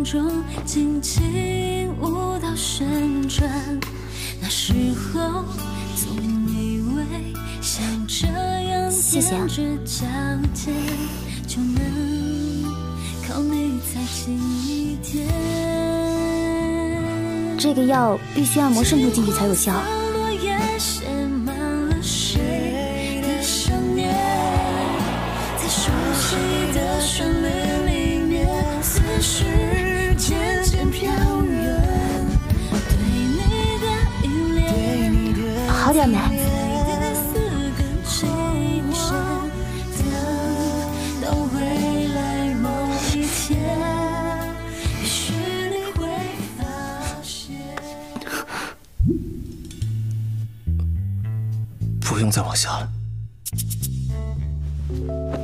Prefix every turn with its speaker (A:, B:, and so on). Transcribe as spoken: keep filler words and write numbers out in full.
A: 中紧紧舞蹈旋转，那时候总以为像这样踮着脚尖就能靠你再近一点。
B: 这个药必须按摩渗透进去才有效。
A: 落叶写满了谁的想念，在熟悉的旋律里面，思绪渐渐飘远。我对你的依恋，
B: 好点没？
C: 不用再往下了。